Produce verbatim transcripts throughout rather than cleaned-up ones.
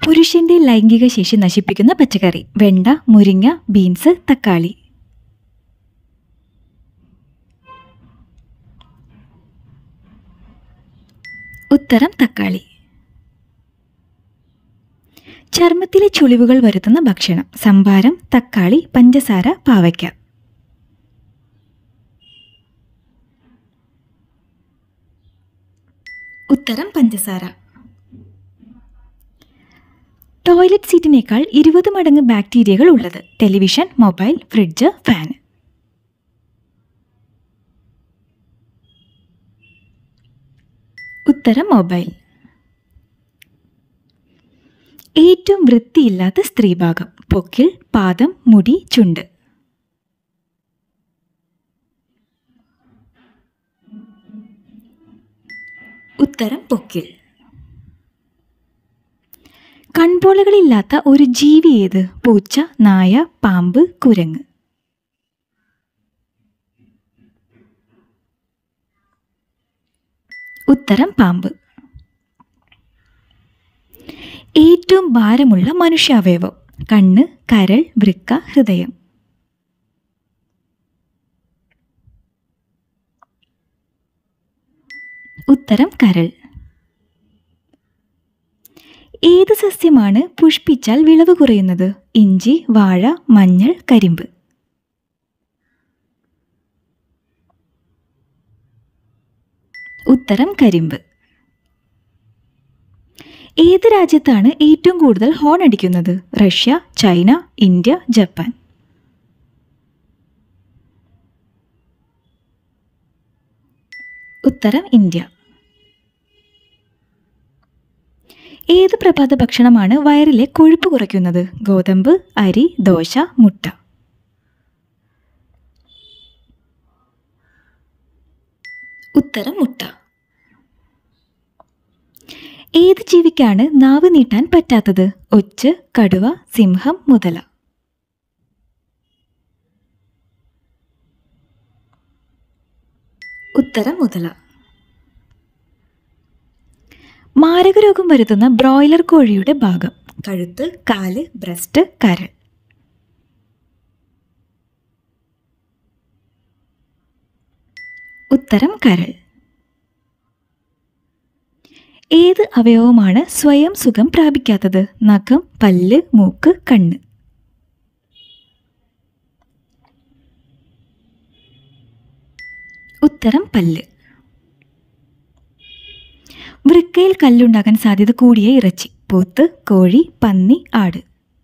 പുരുഷന്റെ ലൈംഗിക ശേഷി നശിപ്പിക്കുന്ന പച്ചക്കറി: വെണ്ട, മുരിങ്ങ, ബീൻസ്, തക്കാളി. ഉത്തരം തക്കാളി. ചർമ്മത്തിലെ ചുളിവുകൾ വരുത്തുന്ന ഭക്ഷണം: സംഭാരം, തക്കാളി, പഞ്ചസാര, പാവയ്ക്ക. ഉത്തരം പഞ്ചസാര. ടോയ്ലറ്റ് സീറ്റിനേക്കാൾ ഇരുപത് മടങ്ങ് ബാക്ടീരിയകൾ ഉള്ളത്: ടെലിവിഷൻ, മൊബൈൽ, ഫ്രിഡ്ജ്, ഫാൻ. ഉത്തരം മൊബൈൽ. ഏറ്റവും വൃത്തിയില്ലാത്ത സ്ത്രീഭാഗം: പൊക്കിൾ, പാദം, മുടി, ചുണ്ട്. ഉത്തരം പൊക്കിൾ. കൺപോളകളില്ലാത്ത ഒരു ജീവി ഏത്? പൂച്ച, നായ, പാമ്പ്, കുരങ്ങ്. ഉത്തരം പാമ്പ്. ഏറ്റവും ഭാരമുള്ള മനുഷ്യാവയവം: കണ്ണ്, കരൾ, വൃക്ക, ഹൃദയം. ഉത്തരം കരൾ. ഏത് സസ്യമാണ് പുഷ്പിച്ചാൽ വിളവ് കുറയുന്നത്? ഇഞ്ചി, വാഴ, മഞ്ഞൾ, കരിമ്പ്. ഉത്തരം കരിമ്പ്. ഏത് രാജ്യത്താണ് ഏറ്റവും കൂടുതൽ ഹോൺ അടിക്കുന്നത്? Russia, China, India, Japan. ഉത്തരം ഇന്ത്യ. ഏത് പ്രഭാത ഭക്ഷണമാണ് വയറിലെ കൊഴുപ്പ് കുറയ്ക്കുന്നത്? ഗോതമ്പ്, അരി, ദോശ, മുട്ട. ഉത്തരം മുട്ട. ഏത് ജീവിക്കാണ് നാവ് നീട്ടാൻ പറ്റാത്തത്? ഒച്ച്, കടുവ, സിംഹം, മുതല. ഉത്തരം മുതല. മാരകരോഗം വരുത്തുന്ന ബ്രോയിലർ കോഴിയുടെ ഭാഗം: കഴുത്ത്, കാല്, ബ്രസ്റ്റ്, കരൾ. ഉത്തരം കരൾ. ഏത് അവയവമാണ് സ്വയം സുഖം പ്രാപിക്കാത്തത്? നഖം, പല്ല്, മൂക്ക്, കണ്ണ്. ഉത്തരം പല്ല്. വൃക്കയിൽ കല്ലുണ്ടാകാൻ സാധ്യത കൂടിയ ഇറച്ചി: പോത്ത്, കോഴി, പന്നി, ആട്.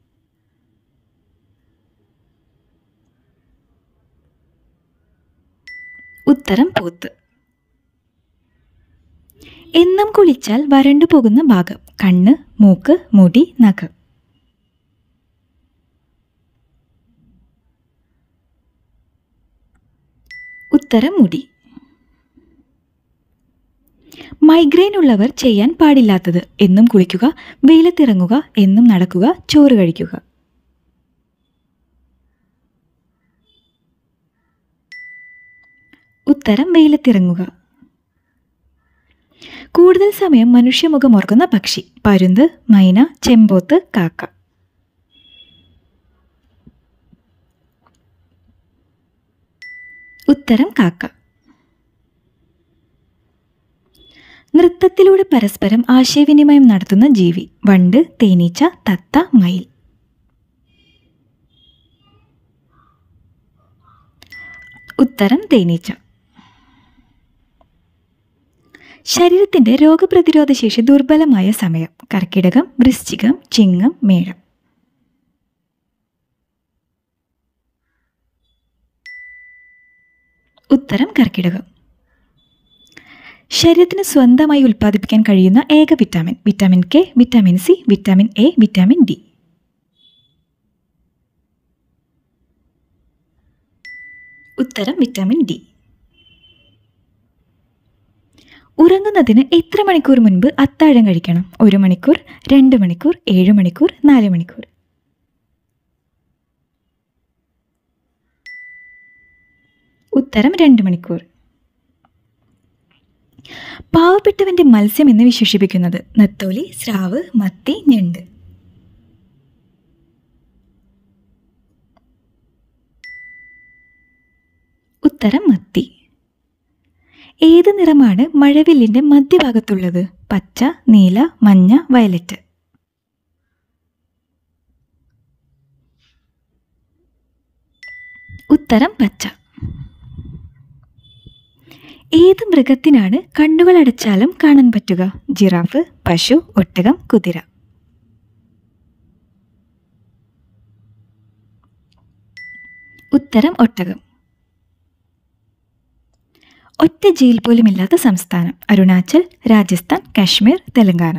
ഉത്തരം പോത്ത്. എന്നും കുളിച്ചാൽ വരണ്ടു പോകുന്ന ഭാഗം: കണ്ണ്, മൂക്ക്, മുടി, നഖം. ഉത്തരം മുടി. മൈഗ്രെയിൻ ഉള്ളവർ ചെയ്യാൻ പാടില്ലാത്തത്: എന്നും കുളിക്കുക, വെയിലത്തിറങ്ങുക, എന്നും നടക്കുക, ചോറ് കഴിക്കുക. ഉത്തരം വെയിലത്തിറങ്ങുക. കൂടുതൽ സമയം മനുഷ്യമുഖം ഓർക്കുന്ന പക്ഷി: പരുന്ത്, മൈന, ചെമ്പോത്ത്, കാക്ക. ഉത്തരം കാക്ക. നൃത്തത്തിലൂടെ പരസ്പരം ആശയവിനിമയം നടത്തുന്ന ജീവി: വണ്ട്, തേനീച്ച, തത്ത, മയിൽ. ഉത്തരം തേനീച്ച. ശരീരത്തിന്റെ രോഗപ്രതിരോധ ശേഷി ദുർബലമായ സമയം: കർക്കിടകം, വൃശ്ചികം, ചിങ്ങം, മേടം. ഉത്തരം കർക്കിടകം. ശരീരത്തിന് സ്വന്തമായി ഉൽപ്പാദിപ്പിക്കാൻ കഴിയുന്ന ഏക vitamin: vitamin K, vitamin C, vitamin A, vitamin D. ഉത്തരം വിറ്റാമിൻ ഡി. ഉറങ്ങുന്നതിന് എത്ര മണിക്കൂർ മുൻപ് അത്താഴം കഴിക്കണം? ഒരു മണിക്കൂർ, രണ്ട് മണിക്കൂർ, ഏഴ് മണിക്കൂർ, നാല് മണിക്കൂർ. ഉത്തരം രണ്ട് മണിക്കൂർ. പാവപ്പെട്ടവന്റെ മത്സ്യം എന്ന് വിശേഷിപ്പിക്കുന്നത്: നത്തോലി, സ്രാവ്, മത്തി, ഞണ്ട്. ഉത്തരം മത്തി. ഏത് നിറമാണ് മഴവില്ലിൻ്റെ മധ്യഭാഗത്തുള്ളത്? പച്ച, നീല, മഞ്ഞ, വയലറ്റ്. ഉത്തരം പച്ച. ഏത് മൃഗത്തിനാണ് കണ്ണുകൾ അടച്ചാലും കാണാൻ പറ്റുക? ജിറാഫ്, പശു, ഒട്ടകം, കുതിര. ഉത്തരം ഒട്ടകം. ഒറ്റ ജയിൽ പോലുമില്ലാത്ത സംസ്ഥാനം? അരുണാചൽ, രാജസ്ഥാൻ, കാശ്മീർ, തെലങ്കാന.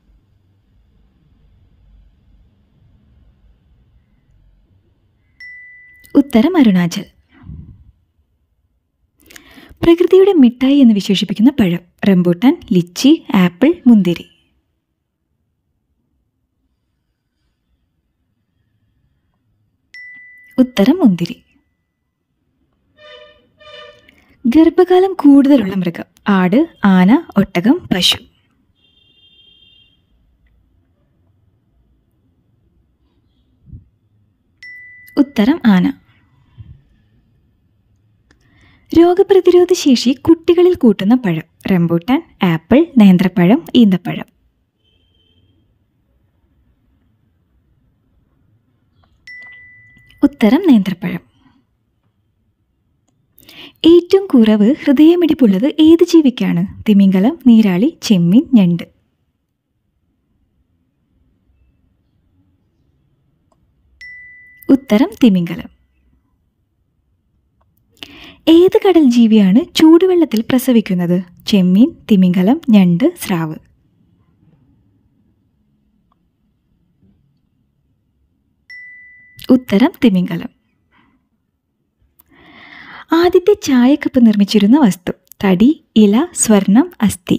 ഉത്തരം അരുണാചൽ. പ്രകൃതിയുടെ മിഠായി എന്ന് വിശേഷിപ്പിക്കുന്ന പഴം? റംബൂട്ടാൻ, ലിച്ചി, ആപ്പിൾ, മുന്തിരി. ഉത്തരം മുന്തിരി. ഗർഭകാലം കൂടുതലുള്ള മൃഗം? ആട്, ആന, ഒട്ടകം, പശു. ഉത്തരം ആന. രോഗപ്രതിരോധ ശേഷി കുട്ടികളിൽ കൂട്ടുന്ന പഴം? റംബൂട്ടാൻ, ആപ്പിൾ, നേന്ത്രപ്പഴം, ഈന്തപ്പഴം. ഉത്തരം നേന്ത്രപ്പഴം. ഏറ്റവും കുറവ് ഹൃദയമിടിപ്പുള്ളത് ഏത് ജീവിക്കാണ്? തിമിംഗലം, നീരാളി, ചെമ്മീൻ, ഞണ്ട്. ഉത്തരം തിമിംഗലം. ഏത് കടൽ ജീവിയാണ് ചൂടുവെള്ളത്തിൽ പ്രസവിക്കുന്നത്? ചെമ്മീൻ, തിമിംഗലം, ഞണ്ട്, സ്രാവ്. ഉത്തരം തിമിംഗലം. ആദ്യത്തെ ചായക്കപ്പ് നിർമ്മിച്ചിരുന്ന വസ്തു? തടി, ഇല, സ്വർണം, അസ്ഥി.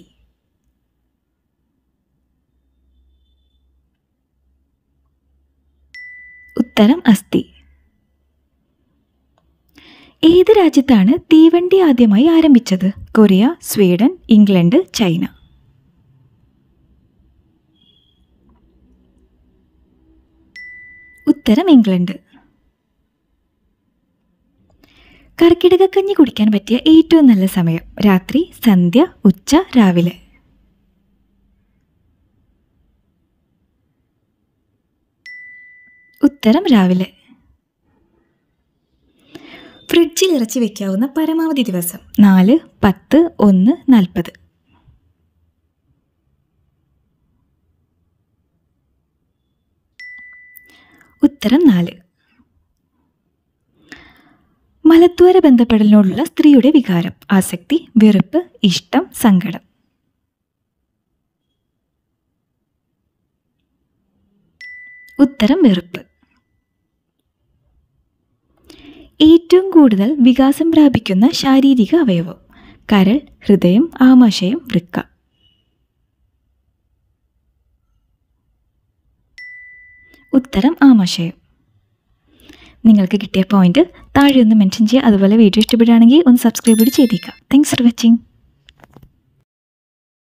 ഉത്തരം അസ്ഥി. ഏത് രാജ്യത്താണ് തീവണ്ടി ആദ്യമായി ആരംഭിച്ചത്? Korea, Sweden, England, China. ഉത്തരം ഇംഗ്ലണ്ട്. കർക്കിടകക്കഞ്ഞി കുടിക്കാൻ പറ്റിയ ഏറ്റവും നല്ല സമയം? രാത്രി, സന്ധ്യ, ഉച്ച, രാവിലെ. ഉത്തരം രാവിലെ. ഫ്രിഡ്ജിൽ ഇറച്ചി വയ്ക്കാവുന്ന പരമാവധി ദിവസം? നാല്, പത്ത്, ഒന്ന്, നാൽപ്പത്. ഉത്തരം നാല്. മലദ്വാര ബന്ധപ്പെടലിനോടുള്ള സ്ത്രീയുടെ വികാരം? ആസക്തി, വെറുപ്പ്, ഇഷ്ടം, സങ്കടം. ഉത്തരം വെറുപ്പ്. ഏറ്റവും കൂടുതൽ വികാസം പ്രാപിക്കുന്ന ശാരീരിക അവയവം? കരൾ, ഹൃദയം, ആമാശയം, വൃക്ക. ഉത്തരം ആമാശയം. നിങ്ങൾക്ക് കിട്ടിയ പോയിന്റ് താഴെ ഒന്ന് മെൻഷൻ ചെയ്യുക. അതുപോലെ വീഡിയോ ഇഷ്ടപ്പെടുകയാണെങ്കിൽ ഒന്ന് സബ്സ്ക്രൈബ് കൂടി ചെയ്തേക്കാം. Thanks for watching.